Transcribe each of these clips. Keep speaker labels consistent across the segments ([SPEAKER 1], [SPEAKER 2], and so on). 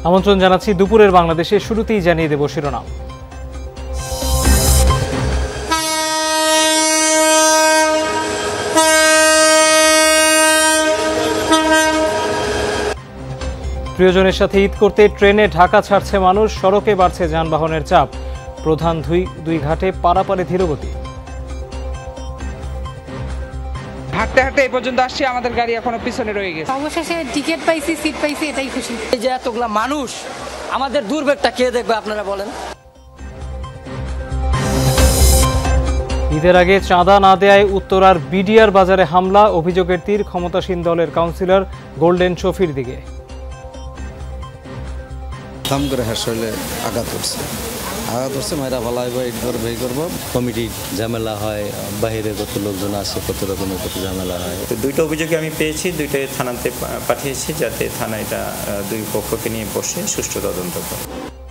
[SPEAKER 1] আমন্ত্রণ জানাচ্ছি দুপুরের বাংলাদেশে। শুরুতেই জানিয়ে দেব শিরোনাম। প্রিয়জনের সাথে ঈদ করতে ট্রেনে ঢাকা ছাড়ছে মানুষ, সড়কে বাড়ছে যানবাহনের চাপ। প্রধান দুই ঘাটে পারাপারে ধীরগতি।
[SPEAKER 2] হাঁটতে হাঁটতে এই পর্যন্ত আসছি, আমাদের গাড়ি এখনো পিছনে রয়ে গেছে।
[SPEAKER 3] অবশেষে টিকিট পাইছি, সিট পাইছি, এটাই খুশি।
[SPEAKER 4] এই যে এতগুলা মানুষ, আমাদের দুর্ভোগটা কে দেখবে আপনারা বলেন?
[SPEAKER 1] ঈদের আগে চাঁদা না দেয়ায় উত্তরার বিডিআর বাজারে হামলা, অভিযোগের তীর ক্ষমতাসীন দলের কাউন্সিলর গোল্ডেন শফির দিকে।
[SPEAKER 5] দাম করে হাসলে আঘাত করছে মায়েরা ভালো হবে, ঈদ করবে এই করবো। কমিটির ঝামেলা হয়, বাহিরে কত লোকজন আছে, কত রকমের কত ঝামেলা হয়।
[SPEAKER 6] তো দুইটা অভিযোগে আমি পেয়েছি, দুইটাই থানাতে পাঠিয়েছি, যাতে থানা এটা দুই পক্ষকে নিয়ে বসে সুষ্ঠু তদন্ত করে।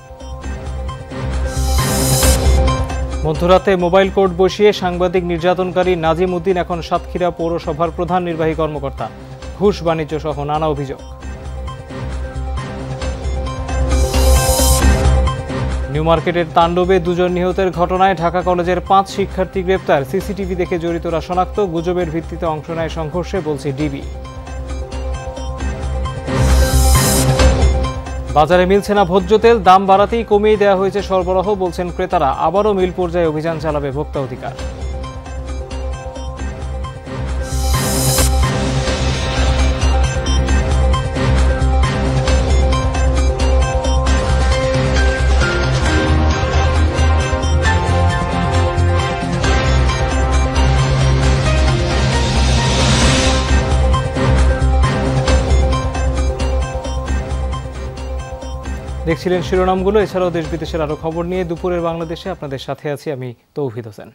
[SPEAKER 1] মধ্যরাতে মোবাইল কোর্ট বসিয়ে সাংবাদিক নির্যাতনকারী নাজিম উদ্দিন এখন সাতক্ষীরা পৌরসভার প্রধান নির্বাহী কর্মকর্তা। ঘুষ বাণিজ্য সহ নানা অভিযোগ। নিউ মার্কেটের তাণ্ডবে দুজন নিহতের ঘটনায় ঢাকা কলেজের 5 শিক্ষার্থী গ্রেপ্তার। সিসিটিভি দেখে জড়িতরা শনাক্ত, গুজবের ভিত্তিতে অংশ নেয় সংঘর্ষে, বলছে ডিবি। বাজারে মিলছে না ভোজ্য তেল, দাম বাড়াতেই কমিয়ে দেওয়া হয়েছে সরবরাহ, বলছেন ক্রেতারা। আবারও মিল পর্যায়ে অভিযান চালাবে ভোক্তা অধিকার। দেখছিলেন শিরোনামগুলো। এছাড়াও দেশ বিদেশের আরো খবর নিয়ে দুপুরের বাংলাদেশে আপনাদের সাথে আছি আমি তৌহিদ হোসেন।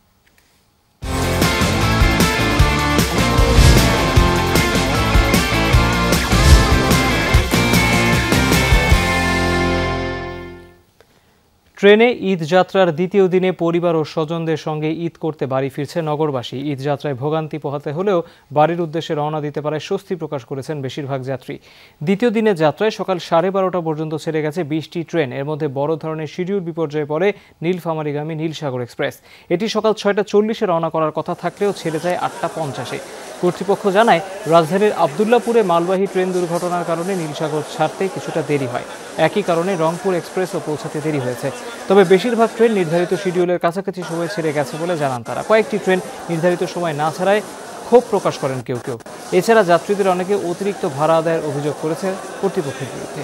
[SPEAKER 1] ট্রেনে ঈদ যাত্রার দ্বিতীয় দিনে পরিবার ও স্বজনদের সঙ্গে ঈদ করতে বাড়ি ফিরছে নগরবাসী। ঈদ যাত্রায় ভোগান্তি পোহাতে হলেও বাড়ির উদ্দেশ্যে রওনা দিতে পারে স্বস্তি প্রকাশ করেছেন বেশিরভাগ যাত্রী। দ্বিতীয় দিনের যাত্রায় সকাল 12:30 পর্যন্ত ছেড়ে গেছে 20টি ট্রেন। এর মধ্যে বড় ধরনের শিডিউল বিপর্যয়ে পড়ে নীলফামারীগামী নীলসাগর এক্সপ্রেস। এটি সকাল 6:40-এ রওনা করার কথা থাকলেও ছেড়ে যায় 8:50-এ। কর্তৃপক্ষ জানায়, রাজধানীর আবদুল্লাপুরে মালবাহী ট্রেন দুর্ঘটনার কারণে নীলসাগর ছাড়তে কিছুটা দেরি হয়। একই কারণে রংপুর এক্সপ্রেসও পৌঁছাতে দেরি হয়েছে। তবে বেশিরভাগ ট্রেন নির্ধারিত শিডিউলের কাছাকাছি সময় ছেড়ে গেছে বলে জানান তারা। কয়েকটি ট্রেন নির্ধারিত সময় না ছাড়ায় ক্ষোভ প্রকাশ করেন কেউ কেউ। এছাড়া যাত্রীদের অনেকে অতিরিক্ত ভাড়া আদায়ের অভিযোগ করেছে কর্তৃপক্ষের বিরুদ্ধে।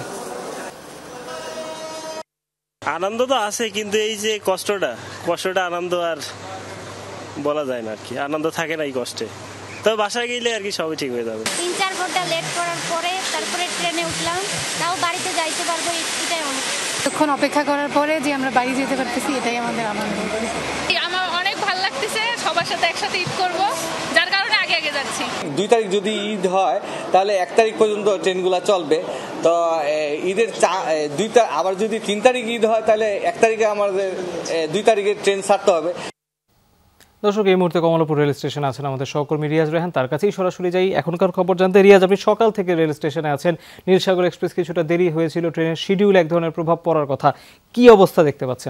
[SPEAKER 7] আনন্দ তো আছে, কিন্তু এই যে কষ্টটা আনন্দ আর বলা যায় না আর কি। আনন্দ থাকে না এই কষ্টে। তবে বাসায় গেলে আর কি সবই ঠিক হয়ে যাবে।
[SPEAKER 8] 3-4 ঘন্টা লেট করার পরে তারপরে ট্রেনে উঠলাম, তাও বাড়িতে যাইতে পারবো, এটাই অনেক।
[SPEAKER 3] তখন অপেক্ষা করার পরে যে আমরা বাড়ি যেতে পারতেছি, এটাই আমাদের আনন্দ।
[SPEAKER 9] আমার অনেক ভালো লাগতেছে, সবার সাথে একসাথে ঈদ করব, যার কারণে আগে যাচ্ছি।
[SPEAKER 10] 2 তারিখ যদি ঈদ হয় তাহলে 1 তারিখ পর্যন্ত ট্রেনগুলো চলবে। তো ঈদের আবার যদি 3 তারিখ ঈদ হয় তাহলে 1 তারিখে আমাদের 2 তারিখে ট্রেন ছাড়তে হবে।
[SPEAKER 1] দর্শক, এই মুহূর্তে কমলাপুর রেল স্টেশনে আছেন আমাদের সহকর্মী রিয়াজ রেহান। তার কাছেই সরাসরি যাই এখনকার খবর জানতে। রিয়াজ, আপনি সকাল থেকে রেল স্টেশনে আছেন। নীলসাগর এক্সপ্রেস কিছুটা দেরি হয়েছিল, ট্রেনের শিডিউল এক ধরনের প্রভাব পড়ার কথা, কি অবস্থা দেখতে পাচ্ছেন?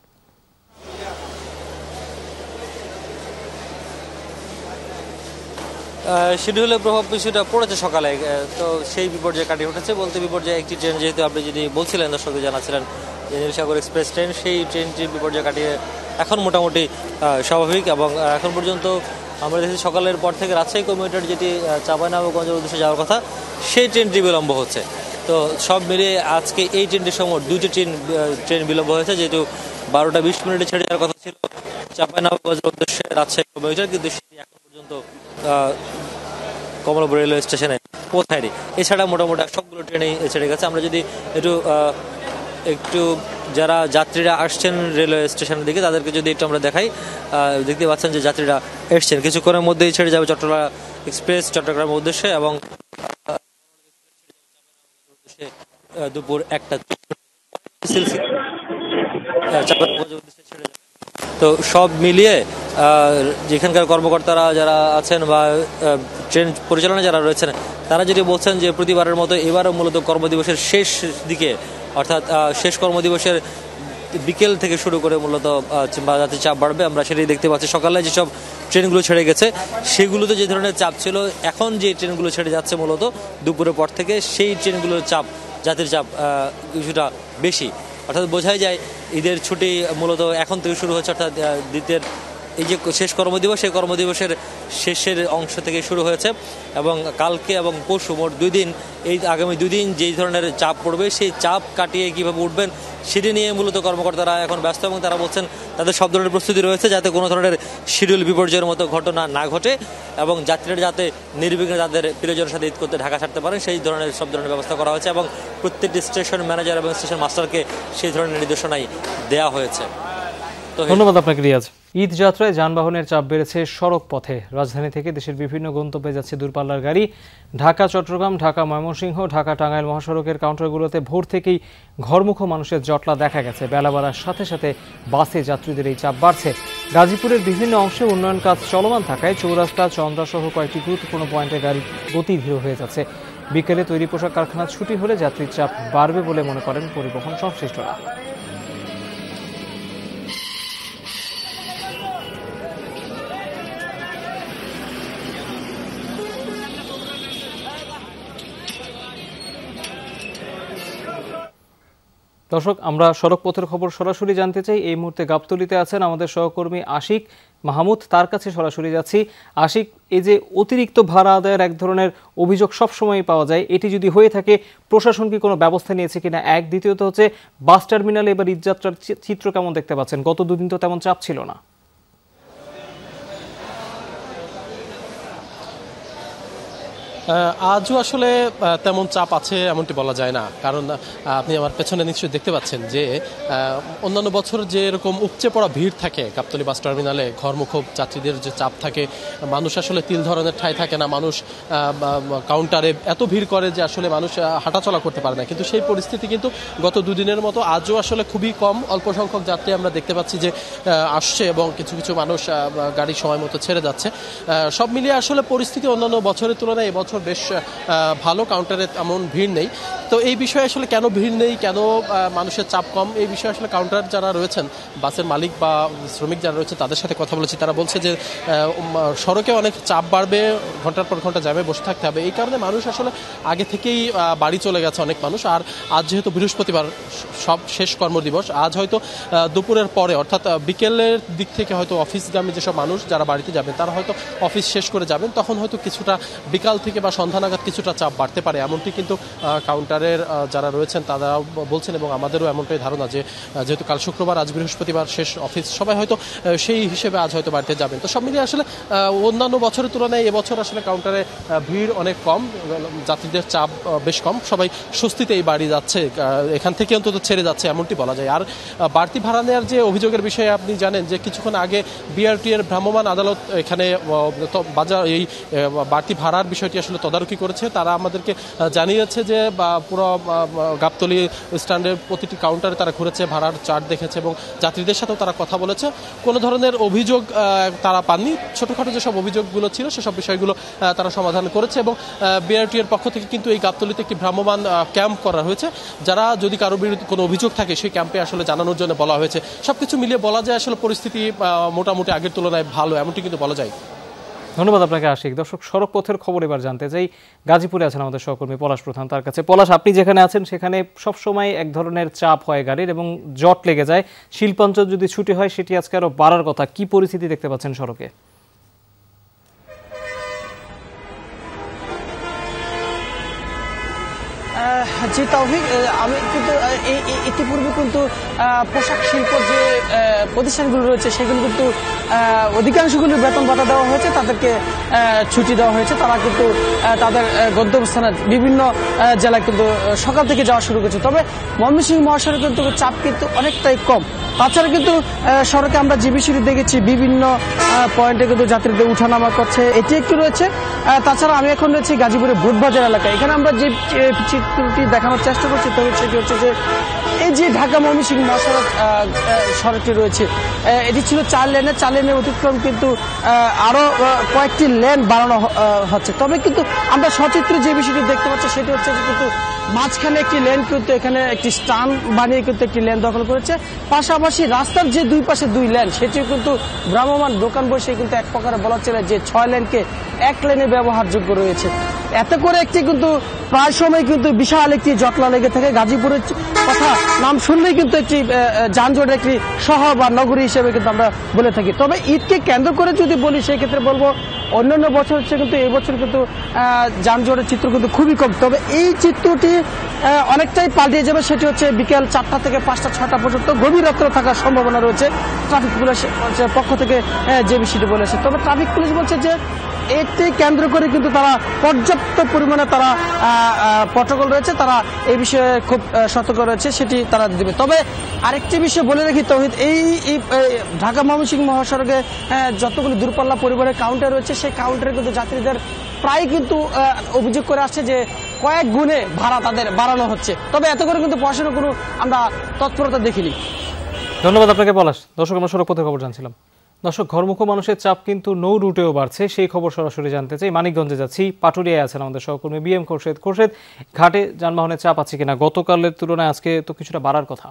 [SPEAKER 11] শিডিউলের প্রভাব কিছুটা পড়েছে সকালে, তো সেই বিপর্যয় কাটিয়ে উঠেছে বলতে বিপর্যয় একটি ট্রেন, যেহেতু আপনি যদি বলছিলেন দর্শকদের জানাচ্ছিলেন যে নীলসাগর এক্সপ্রেস ট্রেন, সেই ট্রেনটির বিপর্যয় কাটিয়ে এখন মোটামুটি স্বাভাবিক। এবং এখন পর্যন্ত আমরা দেখছি সকালের পর থেকে রাজশাহী কমিউটার যেটি চাঁপাইনবাবগঞ্জের উদ্দেশ্যে যাওয়ার কথা, সেই ট্রেনটি বিলম্ব হচ্ছে। তো সব মিলিয়ে আজকে এই ট্রেনটির সময় 2টি ট্রেন বিলম্ব হয়েছে, যেহেতু 12:20 ছেড়ে যাওয়ার কথা ছিল চাঁপাইনবাবগঞ্জের উদ্দেশ্যে রাজশাহী কমিউটার, কিন্তু সেটি এখন পর্যন্ত কমলাপুর রেলওয়ে স্টেশনে পৌঁছায়নি। এছাড়া মোটামুটি সবগুলো ট্রেনেই ছেড়ে গেছে। আমরা যদি একটু যারা যাত্রীরা আসছেন রেলওয়ে স্টেশনের দিকে, তাদেরকে যদি একটু আমরা দেখাই, দেখতে পাচ্ছেন যে যাত্রীরা এসছেন। কিছুক্ষণের মধ্যেই ছেড়ে যাবে চট্টগ্রাম এক্সপ্রেস চট্টগ্রামের উদ্দেশ্যে, এবং দুপুর 1টা তো সব মিলিয়ে যেখানকার কর্মকর্তারা যারা আছেন বা ট্রেন পরিচালনা যারা রয়েছেন তারা যেটি বলছেন যে প্রতিবারের মতো এবারও মূলত কর্মদিবসের শেষ দিকে অর্থাৎ শেষ কর্মদিবসের বিকেল থেকে শুরু করে মূলত যাত্রী চাপ বাড়বে। আমরা সেটাই দেখতে পাচ্ছি। সকালে যেসব ট্রেনগুলো ছেড়ে গেছে সেগুলোতে যে ধরনের চাপ ছিল, এখন যে ট্রেনগুলো ছেড়ে যাচ্ছে মূলত দুপুরের পর থেকে সেই ট্রেনগুলোর চাপ, যাত্রীর চাপ কিছুটা বেশি। অর্থাৎ বোঝাই যায় ঈদের ছুটি মূলত এখন থেকে শুরু হচ্ছে, অর্থাৎ দ্বিতীয় এই যে শেষ কর্মদিবস, সেই কর্মদিবসের শেষের অংশ থেকে শুরু হয়েছে এবং কালকে এবং পরশু মোট 2 দিন, এই আগামী 2 দিন যেই ধরনের চাপ পড়বে সেই চাপ কাটিয়ে কীভাবে উঠবেন সেটি নিয়ে মূলত কর্মকর্তারা এখন ব্যস্ত এবং তারা বলছেন তাদের সব ধরনের প্রস্তুতি রয়েছে যাতে কোনো ধরনের শিডিউল বিপর্যয়ের মতো ঘটনা না ঘটে এবং যাত্রীরা যাতে নির্বিঘ্নে তাদের প্রিয়জনের সাথে ঈদ করতে ঢাকা ছাড়তে পারেন সেই ধরনের সব ধরনের ব্যবস্থা করা হয়েছে এবং প্রত্যেকটি স্টেশন ম্যানেজার এবং স্টেশন মাস্টারকে সেই ধরনের নির্দেশনাই দেওয়া হয়েছে।
[SPEAKER 1] ধন্যবাদ আপনাকে রিয়াজ। ঈদ যাত্রায় যানবাহনের চাপ বেড়েছে সড়ক পথে। রাজধানী থেকে দেশের বিভিন্ন গন্তব্যে যাচ্ছে দূরপাল্লার গাড়ি। ঢাকা চট্টগ্রাম, ঢাকা ময়মনসিংহ, ঢাকা টাঙ্গাইল মহাসড়কের কাউন্টারগুলোতে ভোর থেকেই ঘরমুখো মানুষের জটলা দেখা গেছে। বেলা বাড়ার সাথে সাথে বাসে যাত্রীদের এই চাপ বাড়ছে। গাজীপুরের বিভিন্ন অংশে উন্নয়ন কাজ চলমান থাকায় চৌরাস্তা, চন্দ্রাসহ কয়েকটি গুরুত্বপূর্ণ পয়েন্টে গাড়ি গতি ধীর হয়ে যাচ্ছে। বিকেলে তৈরি পোশাক কারখানা ছুটি হলে যাত্রীর চাপ বাড়বে বলে মনে করেন পরিবহন সংশ্লিষ্টরা। দর্শক, আমরা সড়ক পথের খবর সরাসরি জানতে চাই। এই মুহূর্তে গাবতলীতে আছেন আমাদের সহকর্মী আশিক মাহমুদ, তার কাছে সরাসরি যাচ্ছি। আশিক, এই যে অতিরিক্ত ভাড়া আদায়ের এক ধরনের অভিযোগ সবসময়ই পাওয়া যায়, এটি যদি হয়ে থাকে প্রশাসন কি কোনো ব্যবস্থা নিয়েছে কিনা? এক, দ্বিতীয়ত হচ্ছে বাস টার্মিনালে এবার ঈদযাত্রার চিত্র কেমন দেখতে পাচ্ছেন? গত 2 দিন তো তেমন চাপ ছিল না।
[SPEAKER 12] আজও আসলে তেমন চাপ আছে এমনটি বলা যায় না, কারণ আপনি আমার পেছনে নিশ্চয়ই দেখতে পাচ্ছেন যে অন্যান্য বছর যে এরকম উপচে পড়া ভিড় থাকে গাবতলী বাস টার্মিনালে, ঘরমুখো যাত্রীদের যে চাপ থাকে, মানুষ আসলে তিল ধরনের ঠাঁই থাকে না, মানুষ কাউন্টারে এত ভিড় করে যে আসলে মানুষ হাঁটাচলা করতে পারে না। কিন্তু সেই পরিস্থিতি কিন্তু গত 2 দিনের মতো আজও আসলে খুবই কম, অল্প সংখ্যক যাত্রী আমরা দেখতে পাচ্ছি যে আসছে এবং কিছু কিছু মানুষ গাড়ি সময় মতো ছেড়ে যাচ্ছে। সব মিলিয়ে আসলে পরিস্থিতি অন্যান্য বছরের তুলনায় এবছর বেশ ভালো, কাউন্টারে এমন ভিড় নেই। তো এই বিষয়ে আসলে কেন ভিড় নেই, কেন মানুষের চাপ কম, এই বিষয়ে আসলে কাউন্টার যারা রয়েছেন, বাসের মালিক বা শ্রমিক যারা রয়েছে তাদের সাথে কথা বলেছি। তারা বলছে যে সড়কে অনেক চাপ বাড়বে, ঘন্টার পর ঘন্টা জ্যামে বসে থাকতে হবে। এই কারণে মানুষ আসলে আগে থেকেই বাড়ি চলে গেছে অনেক মানুষ। আর আজ যেহেতু বৃহস্পতিবার, সব শেষ কর্মদিবস, আজ হয়তো দুপুরের পরে অর্থাৎ বিকেলের দিক থেকে হয়তো অফিসগামী যেসব মানুষ যারা বাড়িতে যাবেন তারা হয়তো অফিস শেষ করে যাবেন, তখন হয়তো কিছুটা বিকাল থেকে বা সন্ধ্যা নাগাদ কিছুটা চাপ বাড়তে পারে, এমনটি কিন্তু কাউন্টারের যারা রয়েছেন তারা বলছেন এবং আমাদেরও এমনটাই ধারণা যে যেহেতু কাল শুক্রবার, আজ বৃহস্পতিবার, শেষ অফিস, সবাই হয়তো সেই হিসেবে আজ হয়তো বাড়িতে যাবেন। তো সব মিলিয়ে আসলে অন্যান্য বছরের তুলনায় এবছর আসলে কাউন্টারে ভিড় অনেক কম, যাত্রীদের চাপ বেশ কম, সবাই স্বস্তিতেই বাড়ি যাচ্ছে, এখান থেকে অন্তত ছেড়ে যাচ্ছে এমনটি বলা যায়। আর বাড়তি ভাড়া নেওয়ার যে অভিযোগের বিষয়ে আপনি জানেন যে কিছুক্ষণ আগে বিআরটি এর ভ্রাম্যমাণ আদালত এখানে বাজার এই বাড়তি ভাড়ার বিষয়টি আসলে তদারকি করেছে। তারা আমাদেরকে জানিয়েছে যে পুরো গাবতলী স্ট্যান্ডের প্রতিটি কাউন্টারে তারা ঘুরেছে, ভাড়ার চার্ট দেখেছে এবং যাত্রীদের সাথেও তারা কথা বলেছে। কোনো ধরনের অভিযোগ তারা পাননি। ছোটোখাটো যেসব অভিযোগগুলো ছিল সেসব বিষয়গুলো তারা সমাধান করেছে এবং বিআরটি এর পক্ষ থেকে কিন্তু এই গাবতলীতে একটি ভ্রাম্যমাণ ক্যাম্প করা হয়েছে। যারা যদি কারোর বিরুদ্ধে কোনো অভিযোগ থাকে সেই ক্যাম্পে আসলে জানানোর জন্য বলা হয়েছে। সবকিছু মিলিয়ে বলা যায় আসলে পরিস্থিতি মোটামুটি আগের তুলনায় ভালো, এমনটি কিন্তু বলা যায়।
[SPEAKER 1] ধন্যবাদ আপনাকে আশিক। দর্শক, সড়ক পথের খবর এবার জানতে চাই। গাজীপুরে আছেন আমাদের সহকর্মী পলাশ প্রধান, তার কাছে। পলাশ, আপনি যেখানে আছেন সেখানে সবসময় এক ধরনের চাপ হয় গাড়ির এবং জট লেগে যায়। শিল্পাঞ্চল যদি ছুটি হয় সেটি আজকে আরো বাড়ার কথা। কি পরিস্থিতি দেখতে পাচ্ছেন সড়কে?
[SPEAKER 13] জি তাওফিক, আমি কিন্তু ইতিপূর্বে কিন্তু পোশাক শিল্প যে প্রতিষ্ঠানগুলো রয়েছে সেগুলো কিন্তু অধিকাংশগুলো বেতন ভাতা দেওয়া হয়েছে, তাদেরকে ছুটি দেওয়া হয়েছে। তারা কিন্তু তাদের গন্তব্যস্থানে বিভিন্ন জেলায় কিন্তু সকাল থেকে যাওয়া শুরু করেছে। তবে ময়মনসিংহ মহাসড়কে কিন্তু চাপ কিন্তু অনেকটাই কম। তাছাড়া কিন্তু সড়কে আমরা জিবিসিটি দেখেছি, বিভিন্ন পয়েন্টে কিন্তু যাত্রীদের উঠানামা করছে, এটি একটু রয়েছে। তাছাড়া আমি এখন রয়েছি গাজীপুরের ভোটবাজার এলাকায়। এখানে আমরা যে চিত্রটি দেখানোর চেষ্টা করছি সেটি হচ্ছে যে এই যে ঢাকা ময়মনসিংহ মহাসড়ক সড়কটি রয়েছে, এটি ছিল 4 লেনের লেনের অতিক্রম কিন্তু আরো কয়েকটি লেন বাড়ানো হচ্ছে। তবে কিন্তু আমরা সচিত্রে যে বিষয়টি দেখতে পাচ্ছি সেটি হচ্ছে যে কিন্তু মাঝখানে একটি লেন কিন্তু এখানে একটি স্টান বানিয়ে কিন্তু একটি লেন দখল করেছে। পাশাপাশি রাস্তার যে দুই পাশে দুই লেন সেটিও কিন্তু ভ্রাম্যমাণ দোকান বসে কিন্তু এক প্রকারে বলা চলে যে 6 লেনকে এক লেনে ব্যবহারযোগ্য রয়েছে। এতে করে একটি কিন্তু প্রায় সময় কিন্তু বিশাল একটি জটলা লেগে থাকে। গাজীপুরের কথা নাম শুনলেই কিন্তু একটি যানজটের একটি শহর বা নগরী হিসেবে কিন্তু আমরা বলে থাকি। তবে ঈদকে কেন্দ্র করে যদি বলি সেই ক্ষেত্রে বলবো অন্যান্য বছর হচ্ছে কিন্তু এই বছর কিন্তু যানজটের চিত্র কিন্তু খুবই কম। তবে এই চিত্রটি অনেকটাই পাল্টিয়ে যাবে। সেটি হচ্ছে বিকেল 4টা থেকে 5টা 6টা পর্যন্ত গভীর রাত্রে থাকার সম্ভাবনা রয়েছে ট্রাফিক পুলিশের পক্ষ থেকে যে বিষয়টি বলেছে। তবে ট্রাফিক পুলিশ বলছে যে একটি কেন্দ্র করে কিন্তু তারা পর্যাপ্ত পরিমাণে তারা প্রটোকল রয়েছে, তারা এই বিষয়ে খুব সতর্ক রয়েছে, সেটি তারা দেবে। তবে আরেকটি বিষয় বলে রাখি তৌহিদ, এই ঢাকা ময়মনসিংহ মহাসড়কে যতগুলো দূরপাল্লা পরিবহনের কাউন্টার রয়েছে সেই কাউন্টারে কিন্তু যাত্রীদের প্রায় কিন্তু অভিযোগ করে আসছে যে কয়েক গুণে ভাড়া তাদের বাড়ানো হচ্ছে। তবে এত করে কিন্তু প্রশাসনের কোনো আমরা তৎপরতা দেখিনি।
[SPEAKER 1] ধন্যবাদ আপনাকে পলাশ। দর্শক, আমরা সড়ক পথে খবর জানছিলাম। দর্শক, ঘরমুখো মানুষের চাপ কিন্তু নৌ রুটেও বাড়ছে, সেই খবর সরাসরি জানতে চাই। মানিকগঞ্জে যাচ্ছি, পাটুরিয়ায় আছেন আমাদের সহকর্মী বিএম খোরশেদ। ঘাটে যানবাহনের চাপ আছে কিনা? গতকালের তুলনায় আজকে তো কিছুটা বাড়ার কথা।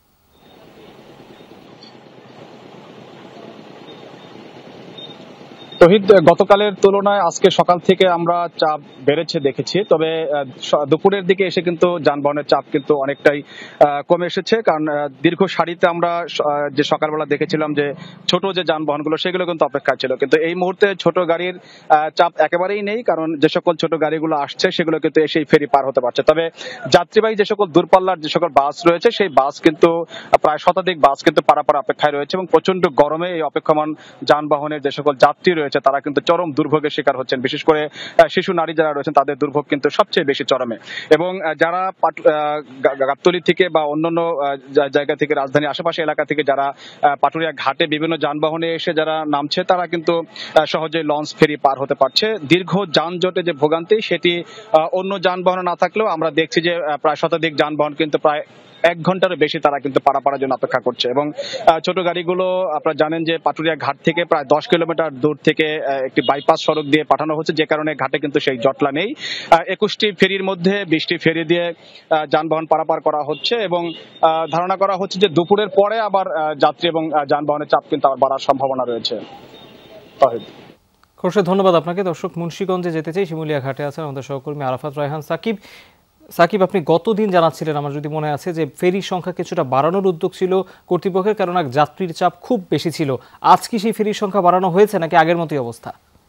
[SPEAKER 14] শহীদ, গতকালের তুলনায় আজকে সকাল থেকে আমরা চাপ বেড়েছে দেখেছি। তবে দুপুরের দিকে এসে কিন্তু যানবাহনের চাপ কিন্তু অনেকটাই কমে এসেছে। কারণ দীর্ঘ সারিতে আমরা যে সকালবেলা দেখেছিলাম যে ছোট যে যানবাহনগুলো সেগুলো কিন্তু অপেক্ষা ছিল, কিন্তু এই মুহূর্তে ছোট গাড়ির চাপ একেবারেই নেই। কারণ যে সকল ছোট গাড়িগুলো আসছে সেগুলো কিন্তু এসেই ফেরি পার হতে পারছে। তবে যাত্রীবাহী যে সকল দূরপাল্লার যে সকল বাস রয়েছে সেই বাস কিন্তু প্রায় শতাধিক বাস কিন্তু পারাপার অপেক্ষায় রয়েছে এবং প্রচন্ড গরমে এই অপেক্ষমান যানবাহনের যে সকল যাত্রী রয়েছে তারা কিন্তু চরম দুর্ভোগের শিকার হচ্ছেন। বিশেষ করে শিশু নারী যারা রয়েছেন তাদের দুর্ভোগ কিন্তু সবচেয়ে বেশি চরমে। এবং যারা গাবতলী থেকে বা অন্যান্য জায়গা থেকে, রাজধানী আশেপাশে এলাকা থেকে যারা পাটুরিয়া ঘাটে বিভিন্ন যানবাহনে এসে যারা নামছে তারা কিন্তু সহজে লঞ্চ ফেরি পার হতে পারছে। দীর্ঘ যানজটে যে ভোগান্তি সেটি অন্য যানবাহনে না থাকলেও আমরা দেখছি যে প্রায় শতাধিক যানবাহন কিন্তু প্রায় 1 ঘন্টারও বেশি তারা কিন্তু পারাপারের জন্য অপেক্ষা করছে। এবং ছোট গাড়িগুলো আপনারা জানেন যে পাটুরিয়া ঘাট থেকে প্রায় 10 কিলোমিটার দূর থেকে একটি বাইপাস সড়ক দিয়ে পাঠানো হচ্ছে, যে কারণে ঘাটে কিন্তু সেই জটলা নেই। 21টি ফেরির মধ্যে 20টি ফেরি দিয়ে যানবাহন পারাপার করা হচ্ছে এবং ধারণা করা হচ্ছে যে দুপুরের পরে আবার যাত্রী এবং যানবাহনের চাপ কিন্তু আবার বাড়ার সম্ভাবনা রয়েছে।
[SPEAKER 1] খোরশেদ, ধন্যবাদ আপনাকে। দর্শক, মুন্সিগঞ্জে যেতে চাই, শিমুলিয়া ঘাটে আছেন আমাদের সহকর্মী আরাফাত রায়হান সাকিব। সাকিব, আপনি গতদিন জানাচ্ছিলেন, আমার যদি মনে আছে, যে ফেরির সংখ্যা কিছুটা বাড়ানোর উদ্যোগ ছিল কর্তৃপক্ষের, কারণ যাত্রীর চাপ খুব বেশি ছিল। আজ কি সেই ফেরির সংখ্যা বাড়ানো হয়েছে নাকি আগের মতোই অবস্থা?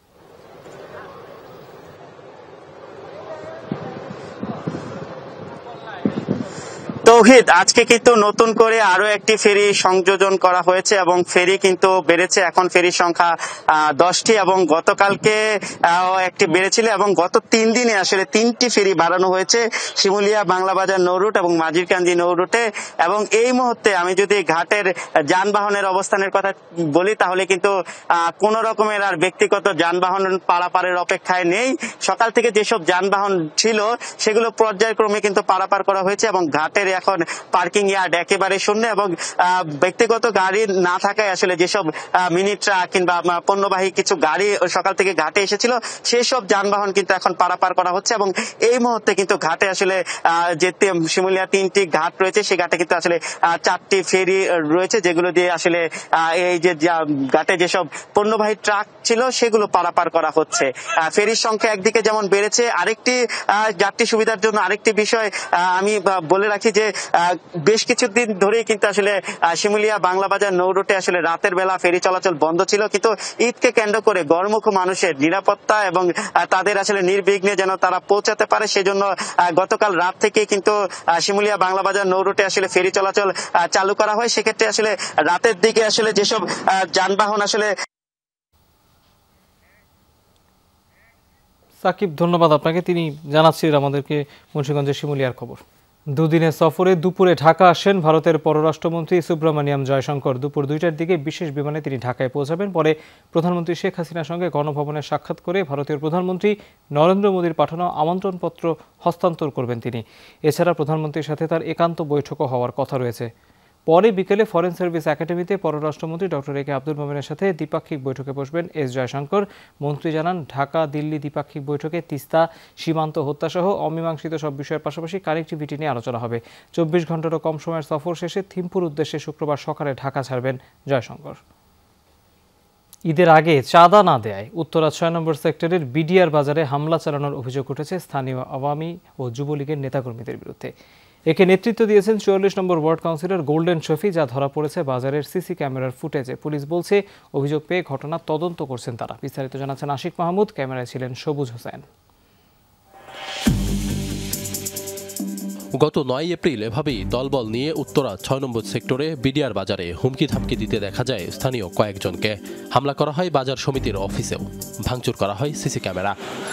[SPEAKER 15] তৌহিদ, আজকে কিন্তু নতুন করে আরো একটি ফেরি সংযোজন করা হয়েছে এবং ফেরি কিন্তু বেড়েছে। এখন ফেরির সংখ্যা 10টি এবং গতকালকে একটি বেড়েছিল এবং গত 3 দিনে আসলে 3টি ফেরি বাড়ানো হয়েছে শিমুলিয়া বাংলাবাজার নৌ রুট এবং মাঝিরকান্দি নৌ রুটে। এবং এই মুহূর্তে আমি যদি ঘাটের যানবাহনের অবস্থানের কথা বলি তাহলে কিন্তু কোন রকমের আর ব্যক্তিগত যানবাহন পারাপারের অপেক্ষায় নেই। সকাল থেকে যেসব যানবাহন ছিল সেগুলো পর্যায়ক্রমে কিন্তু পারাপার করা হয়েছে এবং ঘাটের এখন পার্কিং ইয়ার্ড একেবারে শূন্য এবং ব্যক্তিগত গাড়ি না থাকায় আসলে যেসব মিনি ট্রাক কিংবা পণ্যবাহী কিছু গাড়ি সকাল থেকে ঘাটে এসেছিল সেই সব যানবাহন কিন্তু এখন পারাপার করা হচ্ছে। এবং এই মুহূর্তে কিন্তু ঘাটে আসলে যে শিমুলিয়া 3টি ঘাট রয়েছে সেই ঘাটে কিন্তু আসলে 4টি ফেরি রয়েছে, যেগুলো দিয়ে আসলে এই যে ঘাটে যেসব পণ্যবাহী ট্রাক ছিল সেগুলো পারাপার করা হচ্ছে। ফেরির সংখ্যা একদিকে যেমন বেড়েছে, আরেকটি যাত্রী সুবিধার জন্য আরেকটি বিষয় আমি বলে রাখি যে বেশ কিছুদিন ধরেই কিন্তু আসলে শিমুলিয়া বাংলাবাজার নৌ রুটে আসলে রাতের বেলা ফেরি চলাচল বন্ধ ছিল, কিন্তু ঈদকে কেন্দ্র করে গড়মুখো মানুষের নিরাপত্তা এবং তাদের আসলে নির্বিঘ্নে যেন তারা পৌঁছাতে পারে সেজন্য গতকাল রাত থেকে কিন্তু শিমুলিয়া বাংলাবাজার নৌ রুটে আসলে ফেরি চলাচল চালু করা হয়। সেক্ষেত্রে আসলে রাতের দিকে আসলে যেসব যানবাহন আসলে।
[SPEAKER 1] সাকিব, ধন্যবাদ আপনাকে। তিনি জানাচ্ছিলেন আমাদেরকে মুন্সিগঞ্জের শিমুলিয়ার খবর। দুদিনের সফরে দুপুরে ঢাকা আসেন ভারতের পররাষ্ট্রমন্ত্রী সুব্রমণিয়াম জয়শঙ্কর। দুপুর 2টার দিকে বিশেষ বিমানে তিনি ঢাকায় পৌঁছাবেন। পরে প্রধানমন্ত্রী শেখ হাসিনার সঙ্গে গণভবনে সাক্ষাৎ করে ভারতীয় প্রধানমন্ত্রী নরেন্দ্র মোদীর পাঠানো আমন্ত্রণপত্র হস্তান্তর করবেন তিনি। এছাড়া প্রধানমন্ত্রীর সাথে তার একান্ত বৈঠকও হওয়ার কথা রয়েছে। পরে বিকেলে ফরেন সার্ভিস একাডেমিতে পররাষ্ট্রমন্ত্রী ডক্টর এ কে আব্দুল মোমেনের সাথে দ্বিপাক্ষিক বৈঠকে বসবেন এস জয়শঙ্কর। মন্ত্রী জানান, ঢাকা দিল্লি দ্বিপাক্ষিক বৈঠকে তিস্তা, সীমান্ত হত্যাসহ অমীমাংসিত সব বিষয়ের পাশাপাশি কানেক্টিভিটি নিয়ে আলোচনা হবে। 24 ঘন্টারও কম সময়ের সফর শেষে থিম্পুর উদ্দেশ্যে শুক্রবার সকালে ঢাকা ছাড়বেন জয়শঙ্কর। ঈদের আগে চাঁদা না দেয় উত্তরা 6 নম্বর সেক্টরের বিডিআর বাজারে হামলা চালানোর অভিযোগ উঠেছে স্থানীয় আওয়ামী ও যুবলীগের নেতাকর্মীদের বিরুদ্ধে। একে নেতৃত্ব দিয়েছেন 44 নম্বর ওয়ার্ড কাউন্সিলর গোল্ডেন শফি, যা ধরা পড়েছে বাজারের সিসি ক্যামেরার ফুটেজে। পুলিশ বলছে, অভিযোগ পেয়ে ঘটনা তদন্ত করছেন তারা। বিস্তারিত জানাচ্ছেন আশিক মাহমুদ, ক্যামেরায় ছিলেন সবুজ হোসেন।
[SPEAKER 12] গত 9 এপ্রিল এভাবেই দলবল নিয়ে উত্তরা 6 নম্বর সেক্টরে বিডিআর বাজারে হুমকি ধামকি দিতে দেখা যায় স্থানীয় কয়েকজনকে। হামলা করা হয় বাজার সমিতির অফিসেও, ভাঙচুর করা হয় সিসি ক্যামেরা।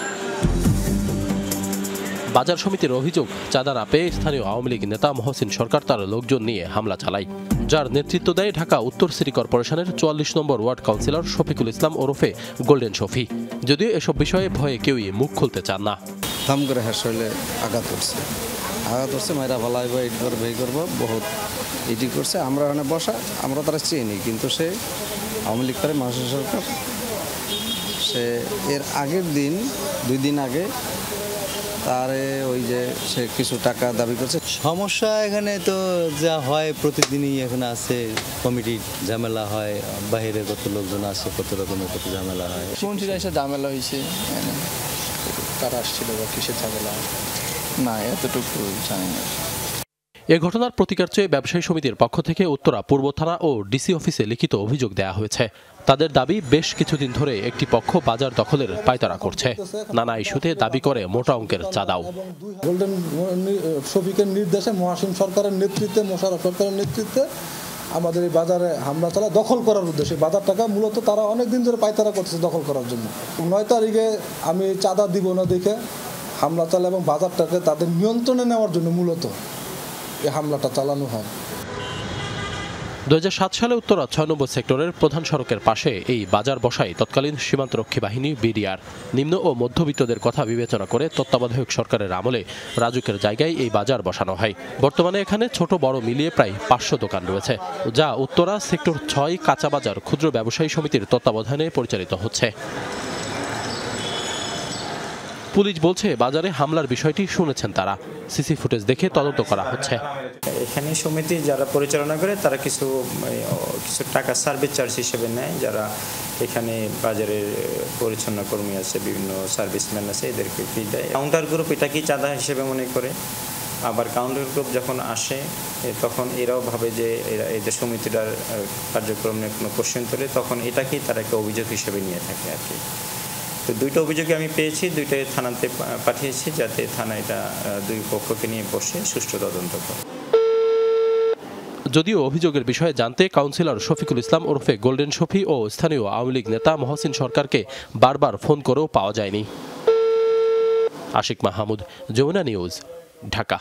[SPEAKER 12] বাজার সমিতির অভিযোগ, চাঁদা না পেয়ে স্থানীয় আওয়ামী লীগ নেতা মহসিন সরকার তার লোকজন নিয়ে হামলা চালায়, যার নেতৃত্ব দেয় ঢাকা উত্তর সিটি কর্পোরেশনের 44 নম্বর ওয়ার্ড কাউন্সিলর শফিকুল ইসলাম ওরফে গোল্ডেন শফি। যদিও এসব বিষয়ে ভয়ে কেউই মুখ খুলতে চান না।
[SPEAKER 5] থাম করে শরীরে আঘাত করছে, মায়েরা ভালাই বা ইট করে ভেই করবো বহুত ইটি করছে। আমরা ওখানে বসা, আমরা তারা চিনি, কিন্তু সে আওয়ামী লীগ করে মহসিন সরকার। সে এর আগের দিন 2 দিন আগে তারে ওই যে সে কিছু টাকা দাবি করছে।
[SPEAKER 16] সমস্যা এখানে তো যা হয় প্রতিদিনই এখানে আছে, কমিটির ঝামেলা হয়, বাইরে কত লোকজন আছে, কত রকমের কত ঝামেলা হয়।
[SPEAKER 17] মন্ত্রীরা এসে ঝামেলা হয়েছে, কারা আসছিল বা কিসের ঝামেলা না এতটুকু জানি না।
[SPEAKER 12] এ ঘটনার প্রতিকার চেয়ে ব্যবসায়ী সমিতির পক্ষ থেকে উত্তরা পূর্ব থানা ও ডিসি অফিসে লিখিত অভিযোগ দেওয়া হয়েছে। তাদের দাবি, বেশ কিছুদিন ধরে একটি পক্ষ বাজার দখলের পায়তারা করছে। নানা ইস্যুতে দাবি করে মোটা অঙ্কের চাঁদাও।
[SPEAKER 18] গোল্ডেন শফিকের নির্দেশে মহাসিন সরকারের নেতৃত্বে, মোশাররফ সরকারের নেতৃত্বে আমাদের এই বাজারে হামলা চালা দখল করার উদ্দেশ্যে। বাজারটাকে মূলত তারা অনেকদিন ধরে পায়তারা করছে দখল করার জন্য। 9 তারিখে আমি চাঁদা দিব না দেখে হামলা চালা এবং বাজারটাকে তাদের নিয়ন্ত্রণে নেওয়ার জন্য মূলত এই হামলাটা চালানো হয়।
[SPEAKER 12] 2007 সালে উত্তরা 6 নম্বর সেক্টরের প্রধান সড়কের পাশে এই বাজার বসায় তৎকালীন সীমান্তরক্ষী বাহিনী বিডিআর। নিম্ন ও মধ্যবিত্তদের কথা বিবেচনা করে তত্ত্বাবধায়ক সরকারের আমলে রাজুকের জায়গায় এই বাজার বসানো হয়। বর্তমানে এখানে ছোট বড় মিলিয়ে প্রায় 500 দোকান রয়েছে, যা উত্তরা সেক্টর 6 কাঁচা বাজার ক্ষুদ্র ব্যবসায়ী সমিতির তত্ত্বাবধানে পরিচালিত হচ্ছে। পুলিশ বলছে, বাজারে হামলার বিষয়টি শুনেছেন তারা। সিসি ফুটেজ দেখে তদন্ত করা হচ্ছে।
[SPEAKER 6] এখানে সমিতি যারা পরিচালনা করে তারা কিছু টাকা সার্ভিস চার্জ হিসেবে নেয়। যারা এখানে বাজারের পরিচ্ছন্ন কর্মী আছে, বিভিন্ন সার্ভিসম্যান আছে, এদেরকে ফি দেয়। কাউন্টার গ্রুপ এটাকেই চাঁদা হিসেবে মনে করে। আবার কাউন্টার গ্রুপ যখন আসে তখন এরাও ভাবে যে এদের সমিতিটার কার্যক্রম নিয়ে কোনো কোশ্চেন তোলে, তখন এটাকেই তারা একটা অভিযোগ হিসেবে নিয়ে থাকে আর কি। তো 2টা অভিযোগে আমি পেয়েছি, 2টাই থানাতে পাঠিয়েছি, যাতে থানা এটা 2 পক্ষকে নিয়ে বসে সুষ্ঠু তদন্ত করে।
[SPEAKER 12] যদিও অভিযোগের বিষয়ে জানতে কাউন্সিলর শফিকুল ইসলাম ওরফে গোল্ডেন শফি ও স্থানীয় আওয়ামী লীগ নেতা মহসিন সরকারকে বারবার ফোন করেও পাওয়া যায়নি। Ashik Mahmud, Jamuna news, Dhaka.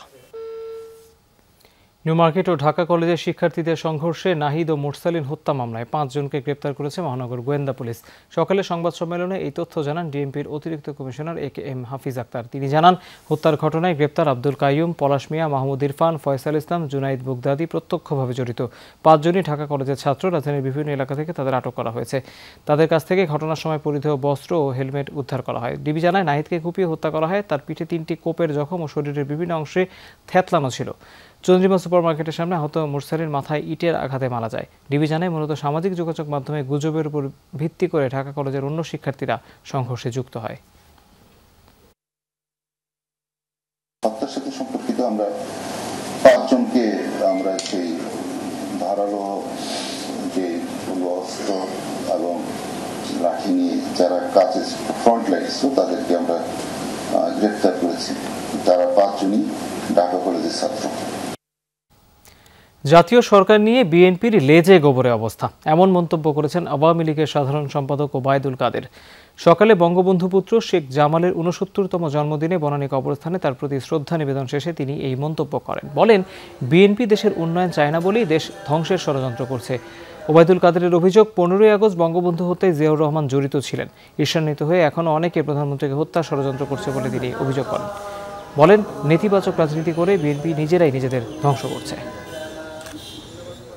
[SPEAKER 1] New Market ও ঢাকা কলেজের শিক্ষার্থীদের সংঘর্ষে নাহিদ ও মুরসালিন হত্যা মামলায় 5 জনকে গ্রেপ্তার করেছে মহানগর গোয়েন্দা পুলিশ। সকালে সংবাদ সম্মেলনে এই তথ্য জানান ডিএমপির অতিরিক্ত কমিশনার AKM হাফিজ আক্তার। তিনি জানান, হত্যার ঘটনায় গ্রেপ্তার আব্দুল কাইয়ুম, পলাশ মিয়া, মাহমুদ ইরফান, ফয়সাল ইসলাম, জুনাইদ বুগদাদি প্রত্যক্ষভাবে জড়িত। 5 জনই ঢাকা কলেজের ছাত্র। রাজধানীর বিভিন্ন এলাকা থেকে তাদের আটক করা হয়েছে। তাদের কাছ থেকে ঘটনার সময় পরিধেয় বস্ত্র ও হেলমেট উদ্ধার করা হয়। ডিবি জানায়, নাহিদকে কুপিয়ে হত্যা করা হয়। তার পিঠে 3টি কোপের জখম ও শরীরের বিভিন্ন অংশে থ্যাতলানো ছিল। চন্দ্রিমা সুপারমার্কেটের সামনে আহত মুরসালিন মাথায় ইটের আঘাতে মারা যায়। ডিবি জানায়, মূলত সামাজিক যোগাযোগ মাধ্যমে গুজবের উপর ভিত্তি করে ঢাকা কলেজের অন্য শিক্ষার্থীরা সংঘর্ষে যুক্ত হয়।
[SPEAKER 19] হত্যার সাথে সম্পর্কিত আমরা 5 জনকে আমরা সেই ধারালো যে অস্ত্র এবং লাঠি নিয়ে যারা কাজের ফ্রন্ট লাইন তাদেরকে আমরা গ্রেফতার করেছি। তারা 5 জনই ঢাকা কলেজের ছাত্র।
[SPEAKER 1] জাতীয় সরকার নিয়ে বিএনপির লেজে গোবরে অবস্থা, এমন মন্তব্য করেছেন আওয়ামী লীগের সাধারণ সম্পাদক ওবায়দুল কাদের। সকালে বঙ্গবন্ধু পুত্র শেখ জামালের 69তম জন্মদিনে বনানী কবরস্থানে তার প্রতি শ্রদ্ধা নিবেদন শেষে তিনি এই মন্তব্য করেন। বলেন, বিএনপি দেশের উন্নয়ন চায় না বলেই দেশ ধ্বংসের ষড়যন্ত্র করছে। ওবায়দুল কাদেরের অভিযোগ, 15ই আগস্ট বঙ্গবন্ধু হত্যায় জিয়াউর রহমান জড়িত ছিলেন। ঈর্ষান্বিত হয়ে এখনও অনেকে প্রধানমন্ত্রীকে হত্যা ষড়যন্ত্র করছে বলে তিনি অভিযোগ করেন। বলেন, নেতিবাচক রাজনীতি করে বিএনপি নিজেরাই নিজেদের ধ্বংস করছে।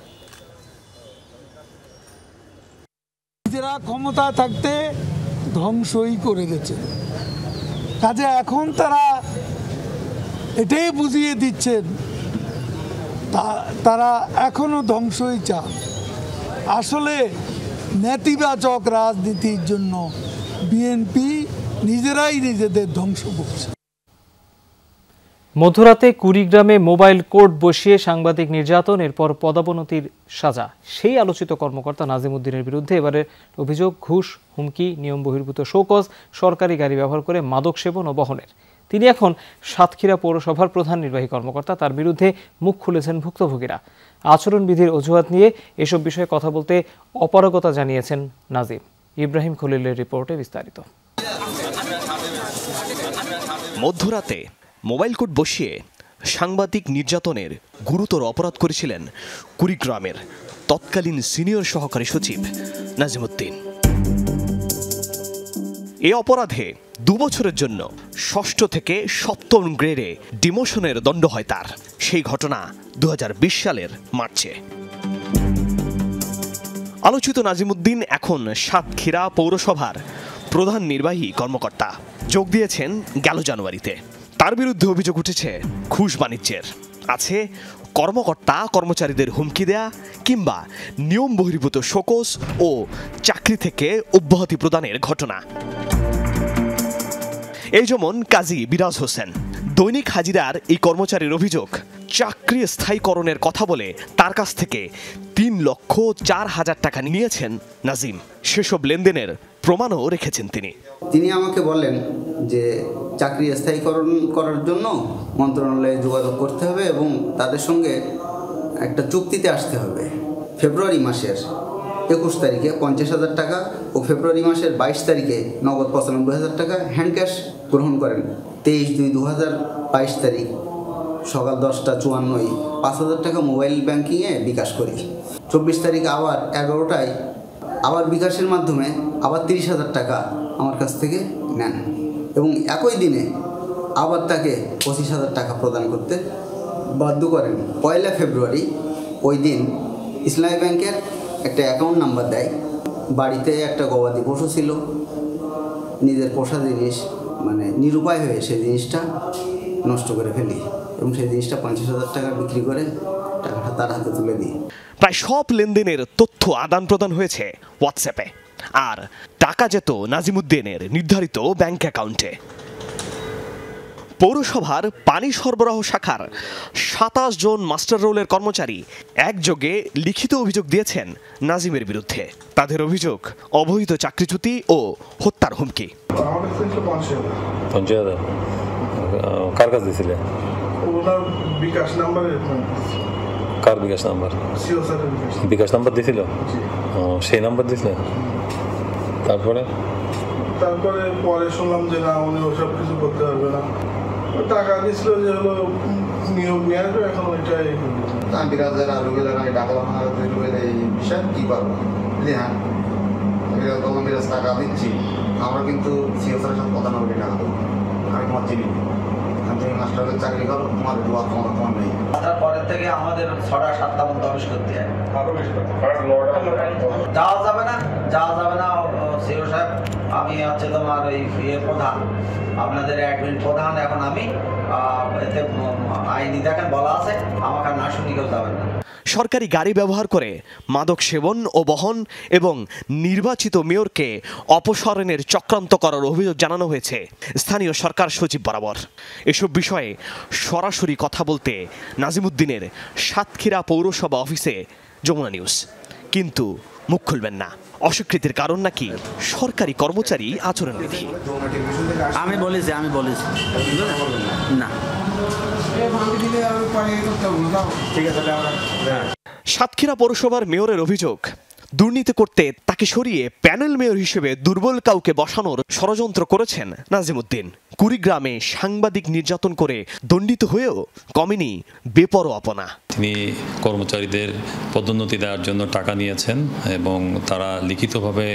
[SPEAKER 20] ক্ষমতা থাকতে ধ্বংসই করে গেছে। কাজে এখন তারা এটাই বুঝিয়ে দিচ্ছেন তারা এখনো ধ্বংসই চান। আসলে নেতিবাচক রাজনীতির জন্য বিএনপি নিজেরাই নিজেদের ধ্বংস করছে।
[SPEAKER 1] মধ্যরাতে কুড়িগ্রামে মোবাইল কোর্ট বসিয়ে সাংবাদিক নির্যাতন, এরপর পদোন্নতির সাজা। সেই আলোচিত কর্মকর্তা নাজিম উদ্দিনের বিরুদ্ধে এবারের অভিযোগ ঘুষ, হুমকি, নিয়ম বহির্ভূত শোকজ, সরকারি গাড়ি ব্যবহার করে মাদক সেবন ও বহনের। তিনি এখন সাতক্ষীরা পৌরসভার প্রধান নির্বাহী কর্মকর্তা। তার বিরুদ্ধে মুখ খুলেছেন ভুক্তভোগীরা। আচরণবিধির অজুহাত নিয়ে এসব বিষয়ে কথা বলতে অপারগতা জানিয়েছেন নাজিম। ইব্রাহিম খলিলের রিপোর্টে বিস্তারিত।
[SPEAKER 21] মধ্যরাতে মোবাইল কোর্ট বসিয়ে সাংবাদিক নির্যাতনের গুরুতর অপরাধ করেছিলেন কুড়িগ্রামের তৎকালীন সিনিয়র সহকারী সচিব নাজিম উদ্দিন। এ অপরাধে 2 বছরের জন্য 6ষ্ঠ থেকে 7ম গ্রেডে ডিমোশনের দণ্ড হয় তার। সেই ঘটনা 2020 সালের মার্চে। আলোচিত নাজিম উদ্দিন এখন সাতক্ষীরা পৌরসভার প্রধান নির্বাহী কর্মকর্তা। যোগ দিয়েছেন গেল জানুয়ারিতে। তার বিরুদ্ধে অভিযোগ উঠেছে ঘুষ বাণিজ্যের। আছে কর্মকর্তা কর্মচারীদের হুমকি দেয়া কিংবা নিয়ম বহির্ভূত শোকজ ও চাকরি থেকে অব্যাহতি প্রদানের ঘটনা। এই যেমন কাজী বিরাজ হোসেন। দৈনিক হাজিরার এই কর্মচারীর অভিযোগ, চাকরি স্থায়ীকরণের কথা বলে তার কাছ থেকে 3,04,000 টাকা নিয়েছেন নাজিম। সেসব লেনদেনের প্রমাণও রেখেছেন তিনি।
[SPEAKER 22] তিনি আমাকে বলেন যে চাকরি স্থায়ীকরণ করার জন্য মন্ত্রণালয়ে যোগাযোগ করতে হবে এবং তাদের সঙ্গে একটা চুক্তিতে আসতে হবে। ফেব্রুয়ারি মাসের 21 তারিখে 50,000 টাকা ও ফেব্রুয়ারি মাসের 22 তারিখে নগদ 95,000 টাকা হ্যান্ড ক্যাশ গ্রহণ করেন। 23/2/2022 তারিখ সকাল 10:54 5,000 টাকা মোবাইল ব্যাংকিংয়ে বিকাশ করি। 24 তারিখ আবার 11টায় আবার বিকাশের মাধ্যমে আবার 30,000 টাকা আমার কাছ থেকে নেন এবং একই দিনে আবার তাকে 25,000 টাকা প্রদান করতে বাধ্য করেন। 1 ফেব্রুয়ারি ওই দিন ইসলামী ব্যাংকের একটা অ্যাকাউন্ট নাম্বার দেয়। বাড়িতে একটা গবাদি পশু ছিল, নিজের পোষা জিনিস মানে নিরুপায় হয়ে সেই জিনিসটা নষ্ট করে ফেলি এবং সেই জিনিসটা 50,000 টাকা বিক্রি করে টাকাটা তার হাতে তুলে দিই।
[SPEAKER 21] প্রায় সব লেনদেনের তথ্য আদান প্রদান হয়েছে হোয়াটসঅ্যাপে, আর টাকা যেত নাজিম উদ্দিনের নির্ধারিত ব্যাংক অ্যাকাউন্টে। পৌরসভার পানি সরবরাহ শাখার 27 জন মাস্টার রোলের কর্মচারী একযোগে লিখিত অভিযোগ দিয়েছেন নাজিমের বিরুদ্ধে। তাদের অভিযোগ অবৈধ চাকরিচ্যুতি ও হত্যার হুমকি।
[SPEAKER 23] কার কাছে দিয়েছিলে?
[SPEAKER 24] বিকাশ নাম্বারে।
[SPEAKER 23] কার বিকাশ নাম্বার? বিকাশ নাম্বার দিয়েছিল? সেই নাম্বার দিয়েছিল। তারপরে
[SPEAKER 24] পরে শুনলাম যে না, উনি ওসব কিছু করতে পারবে না। টাকা দিছিল যে হলো নিয়োগ নেওয়ার, এখন ওইটাই
[SPEAKER 22] বিরাজের আরোগ্যের আমি ডাকলাম এই বিষয় কী পারবো। হ্যাঁ তখন বিরাজ টাকা দিচ্ছি, আমরা কিন্তু সিও স্যারের সাথে কথা বলি টাকা দেবো, আমি তোমার চিনি, তুমি মাস্টারের চাকরি করো, তোমার দেওয়ার ক্ষমতা তোমার নেই। তারপরের থেকে আমাদের 6টা-7টা মতো অফিস করতে হয়। যাওয়া যাবে না, যাওয়া যাবে না সিও সাহেব, আমি হচ্ছে তোমার ওই প্রধান, আপনাদের অ্যাডমিন প্রধান, এখন আমি এতে আইনি দেখেন বলা আছে, আমাকে না শুনি কেউ যাবেন না।
[SPEAKER 21] সরকারি গাড়ি ব্যবহার করে মাদক সেবন ও বহন এবং নির্বাচিত মেয়রকে অপসারণের চক্রান্ত করার অভিযোগ জানানো হয়েছে স্থানীয় সরকার সচিব বরাবর। এসব বিষয়ে সরাসরি কথা বলতে নাজিম উদ্দিনের সাতক্ষীরা পৌরসভা অফিসে যমুনা নিউজ, কিন্তু মুখ খুলবেন না। অস্বীকৃতির কারণ নাকি সরকারি কর্মচারী আচরণবিধি।
[SPEAKER 22] আমি বলেছি না।
[SPEAKER 21] সাতক্ষীরা পৌরসভার মেয়রের অভিযোগ, দুর্নীতি করতে তাকে সরিয়ে প্যানেল মেয়র হিসেবে দুর্বল কাউকে বসানোর ষড়যন্ত্র করেছেন নাজিম উদ্দিন। কুড়িগ্রামে সাংবাদিক নির্যাতন করে দণ্ডিত হয়েও কমেনি বেপরোয়াপনা।
[SPEAKER 23] তিনি কর্মচারীদের পদোন্নতি দেওয়ার জন্য টাকা নিয়েছেন এবং তারা লিখিতভাবে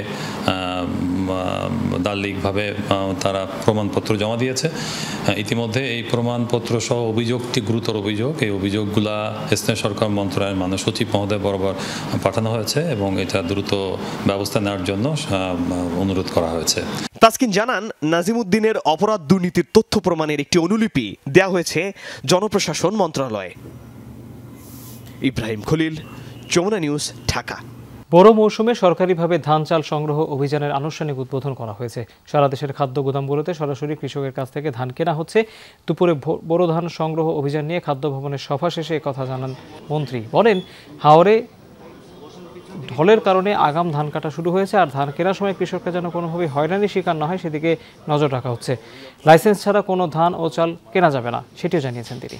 [SPEAKER 23] দালিলিকভাবে তারা প্রমাণপত্র জমা দিয়েছে। ইতিমধ্যে এই প্রমাণপত্র সহ অভিযোগটি গুরুতর অভিযোগ, এই অভিযোগগুলা স্থানীয় সরকার মন্ত্রণালয়ের মাননীয় সচিব মহোদয় বরাবর পাঠানো হয়েছে এবং এটা দ্রুত ব্যবস্থা নেওয়ার জন্য অনুরোধ করা হয়েছে।
[SPEAKER 21] তাসকিন জানান, নাজিমুদ্দিনের অপরাধ দুর্নীতির তথ্য প্রমাণের একটি অনুলিপি দেওয়া হয়েছে জনপ্রশাসন মন্ত্রণালয়ে। ইব্রাহিম খলিল, যমুনা নিউজ, ঢাকা।
[SPEAKER 1] বড় মৌসুমে সরকারিভাবে ধান চাল সংগ্রহ অভিযানের আনুষ্ঠানিক উদ্বোধন করা হয়েছে। সারা দেশের খাদ্য গুদামগুলোতে সরাসরি কৃষকের কাছ থেকে ধান কেনা হচ্ছে। দুপুরে বড় ধান সংগ্রহ অভিযান নিয়ে খাদ্য ভবনের সভা শেষে একথা জানান মন্ত্রী। বলেন, হাওরে ঢলের কারণে আগাম ধান কাটা শুরু হয়েছে, আর ধান কেনার সময় কৃষকরা যেন কোনোভাবে হয়রানির শিকার না হয় সেদিকে নজর রাখা হচ্ছে। লাইসেন্স ছাড়া কোনো ধান ও চাল কেনা যাবে না, সেটিও জানিয়েছেন তিনি।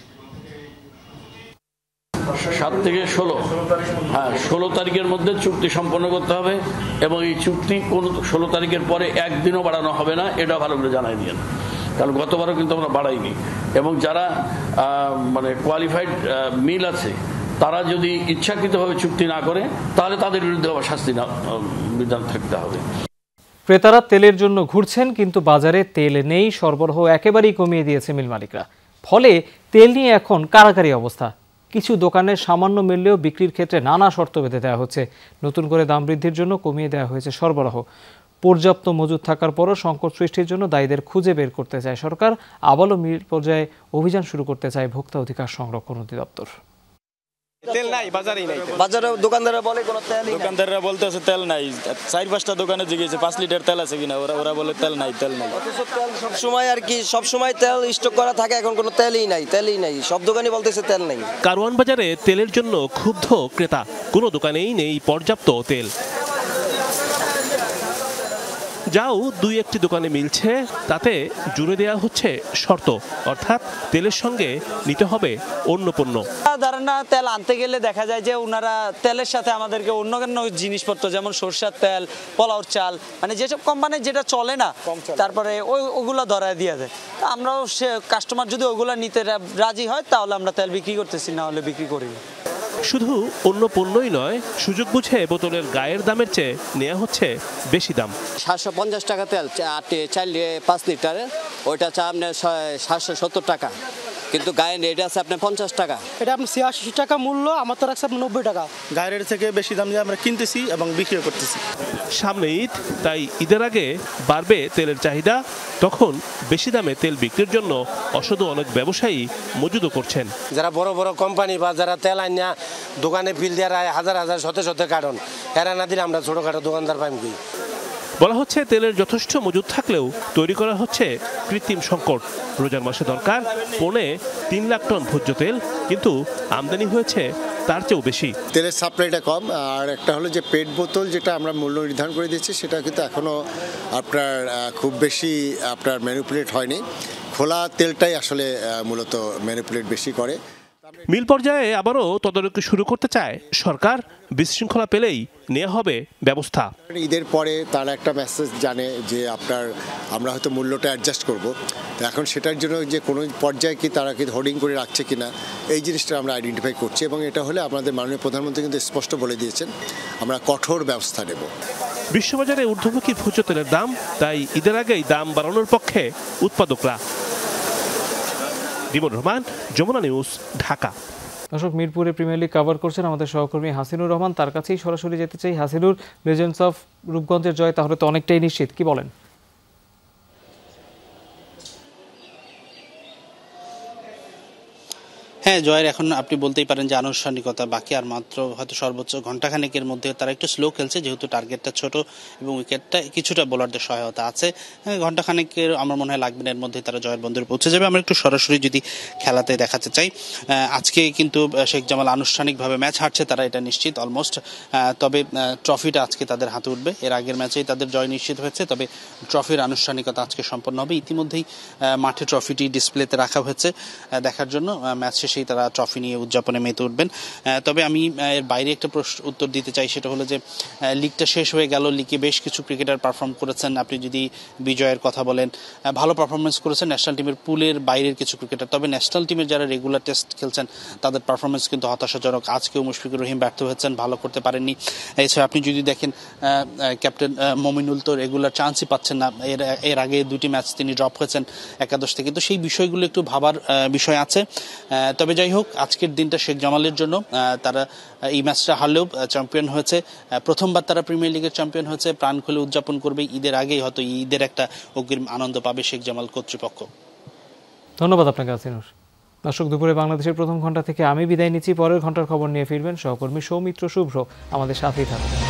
[SPEAKER 2] 7 থেকে 16 তারিখের মধ্যে চুক্তি সম্পন্ন করতে হবে এবং এই চুক্তি কোন 16 তারিখের পরে একদিনও বাড়ানো হবে না, এটা ভালো করে জানাই দিন। কারণ গতবারও কিন্তু আমরা বাড়াইনি এবং যারা মানে কোয়ালিফাইড মিল আছে তারা যদি ইচ্ছাকৃতভাবে চুক্তি না করে তাহলে তাদের বিরুদ্ধে আবার শাস্তি বিধান থাকতে হবে।
[SPEAKER 1] ক্রেতারা তেলের জন্য ঘুরছেন, কিন্তু বাজারে তেল নেই, সরবরাহ একেবারেই কমিয়ে দিয়েছে মিল মালিকরা। ফলে তেল নিয়ে এখন কারাকারি অবস্থা। কিছু দোকানের সামান্য মূল্যেও বিক্রির ক্ষেত্রে নানা শর্ত বেঁধে দেওয়া হচ্ছে। নতুন করে দাম বৃদ্ধির জন্য কমিয়ে দেওয়া হয়েছে সরবরাহ। পর্যাপ্ত মজুদ থাকার পরও সংকট সৃষ্টির জন্য দায়ীদের খুঁজে বের করতে চায় সরকার। আবারও মিল পর্যায়ে অভিযান শুরু করতে চায় ভোক্তা অধিকার সংরক্ষণ অধিদপ্তর।
[SPEAKER 4] তেল নাই, বাজারেই নাই। বাজারে দোকানদাররা বলে কোনো তেল নাই, দোকানদাররা বলতেছে তেল নাই। 4-5টা দোকানে জিজ্ঞেসে 5 লিটার তেল আছে কিনা, ওরা বলে তেল নাই। অথচ তেল সব সময় আর কি, সব সময় তেল স্টক করা থাকে, এখন কোনো তেলই নাই। সব দোকানই বলতেছে তেল নাই।
[SPEAKER 7] কারওয়ান বাজারে তেলের জন্য ক্ষুব্ধ ক্রেতা, কোনো দোকানেই নেই পর্যাপ্ত তেল। যাও 2-1টি দোকানে মিলছে, তাতে জুড়ে দেওয়া হচ্ছে শর্ত, অর্থাৎ তেলের সঙ্গে নিতে হবে অন্য পণ্য।
[SPEAKER 8] ধরেন না, তেল আনতে গেলে দেখা যায় যে ওনারা তেলের সাথে আমাদেরকে অন্য জিনিসপত্র যেমন সরষের তেল, পোলাওর চাল, মানে যেসব কোম্পানি যেটা চলে না, তারপরে ওগুলো ধরায় দিয়ে যায়। আমরাও সে কাস্টমার যদি ওগুলা নিতে রাজি হয় তাহলে আমরা তেল বিক্রি করতেছি, না হলে বিক্রি করি না।
[SPEAKER 7] শুধু অন্য পণ্যই নয়, সুযোগ বুঝে বোতলের গায়ের দামের চেয়ে নেওয়া হচ্ছে বেশি দাম।
[SPEAKER 8] 750 টাকা তেল 5 লিটারে, ওইটা চা আপনার 770 টাকা, কিন্তু গায়ের রেট আছে আপনার 50 টাকা।
[SPEAKER 25] এটা আপনার 86 টাকা মূল্য, আমার তো রাখছে 90 টাকা। গায়ের রেট থেকে বেশি দাম দিয়ে আমরা কিনতেছি এবং বিক্রি করতেছি।
[SPEAKER 7] সামনে ঈদ, তাই ঈদের আগে বাড়বে তেলের চাহিদা। তখন বেশি দামে তেল বিক্রির জন্য অসাধু অনেক ব্যবসায়ী মজুদও করছেন।
[SPEAKER 26] যারা বড় বড় কোম্পানি বা যারা তেল আনিয়া দোকানে বিল দেওয়া হাজার শত কার্টন, এরা না দিলে আমরা ছোটখাটো দোকানদার পাইম কি।
[SPEAKER 7] বলা হচ্ছে তেলের যথেষ্ট মজুদ থাকলেও তৈরি করা হচ্ছে কৃত্রিম সংকট। রোজার মাসে দরকার 3.5 লাখ টন ভোজ্য তেল, কিন্তু আমদানি হয়েছে তার চেয়েও বেশি।
[SPEAKER 27] তেলের সাপ্লাইটা কম, আর একটা হলো যে পেট বোতল যেটা আমরা মূল্য নির্ধারণ করে দিচ্ছি, সেটা কিন্তু এখনো আপনার খুব বেশি আপনার ম্যানিপুলেট হয়নি। খোলা তেলটাই আসলে মূলত ম্যানিপুলেট বেশি করে।
[SPEAKER 7] মিল পর্যায়ে আবারও তদারকি শুরু করতে চায় সরকার। বিশৃঙ্খলা পেলেই নেওয়া হবে ব্যবস্থা।
[SPEAKER 27] ঈদের পরে তারা একটা মেসেজ জানে যে আমরা হয়তো মূল্যটা অ্যাডজাস্ট করব, তো এখন সেটার জন্য যে কোনো পর্যায়ে কি তারা কি হোর্ডিং করে রাখছে কিনা, এই জিনিসটা আমরা আইডেন্টিফাই করছি এবং এটা হলে আমাদের মাননীয় প্রধানমন্ত্রী কিন্তু স্পষ্ট বলে দিয়েছেন আমরা কঠোর ব্যবস্থা নেব।
[SPEAKER 7] বিশ্ববাজারে ঊর্ধ্বমুখী ভোজ্য তেলের দাম, তাই ঈদের আগেই দাম বাড়ানোর পক্ষে উৎপাদকরা। রিমন রহমান, যমুনা নিউজ, ঢাকা।
[SPEAKER 1] দর্শক, মিরপুরে প্রিমিয়ার লিগ কভার করছেন আমাদের সহকর্মী হাসিনুর রহমান। তার কাছেই সরাসরি যেতে চাই। হাসিনুর, লেজেন্ডস অফ রূপগঞ্জের জয় তাহলে তো অনেকটাই নিশ্চিত, কি বলেন?
[SPEAKER 28] হ্যাঁ, জয়ের এখন আপনি বলতেই পারেন যে আনুষ্ঠানিকতা বাকি, আর মাত্র হয়তো সর্বোচ্চ ঘন্টাখানেকের মধ্যে। তারা একটু স্লো খেলছে যেহেতু টার্গেটটা ছোট এবং উইকেটটা কিছুটা বোলারদের সহায়তা আছে। ঘন্টাখানেকের আমার মনে হয় লাগবে না, এর মধ্যে তারা জয়ের বন্দরে পৌঁছে যাবে। আমরা একটু সরাসরি যদি খেলাতে দেখাতে চাই, আজকে কিন্তু শেখ জামাল আনুষ্ঠানিকভাবে ম্যাচ হারছে, তারা এটা নিশ্চিত অলমোস্ট। তবে ট্রফিটা আজকে তাদের হাতে উঠবে। এর আগের ম্যাচেই তাদের জয় নিশ্চিত হয়েছে, তবে ট্রফির আনুষ্ঠানিকতা আজকে সম্পন্ন হবে। ইতিমধ্যেই মাঠে ট্রফিটি ডিসপ্লেতে রাখা হয়েছে দেখার জন্য। ম্যাচ শেষে এসেই তারা ট্রফি নিয়ে উদযাপনে মেতে উঠবেন। তবে আমি এর বাইরে একটা উত্তর দিতে চাই, সেটা হলো যে লিগটা শেষ হয়ে গেল, লিগে বেশ কিছু ক্রিকেটার পারফর্ম করেছেন। আপনি যদি বিজয়ের কথা বলেন, ভালো পারফরমেন্স করেছেন ন্যাশনাল টিমের পুলের বাইরের কিছু ক্রিকেটার। তবে ন্যাশনাল টিমের যারা রেগুলার টেস্ট খেলছেন তাদের পারফরমেন্স কিন্তু হতাশাজনক। আজকেও মুশফিকুর রহিম ব্যর্থ হয়েছেন, ভালো করতে পারেননি। এছাড়া আপনি যদি দেখেন ক্যাপ্টেন মমিনুল তো রেগুলার চান্সই পাচ্ছেন না, এর আগে 2টি ম্যাচ তিনি ড্রপ হয়েছেন একাদশ থেকে। তো সেই বিষয়গুলো একটু ভাবার বিষয় আছে। তবে যাই হোক, আজকের দিনটা শেখ জামালের জন্য। তারা এই ম্যাচটা হারলেও চ্যাম্পিয়ন হয়েছে, প্রথমবার তারা প্রিমিয়ার লিগের চ্যাম্পিয়ন হয়েছে। প্রাণ খুলে উদযাপন করবে, ঈদের আগেই হয়তো ঈদের একটা অগ্রিম আনন্দ পাবে শেখ জামাল কর্তৃপক্ষ।
[SPEAKER 1] ধন্যবাদ আপনাকে আসিনুর। দর্শক, দুপুরে বাংলাদেশের প্রথম ঘন্টা থেকে আমি বিদায় নিচ্ছি। পরের ঘন্টার খবর নিয়ে ফিরবেন সহকর্মী সৌমিত্র শুভ্র। আমাদের সাথেই থাকুন।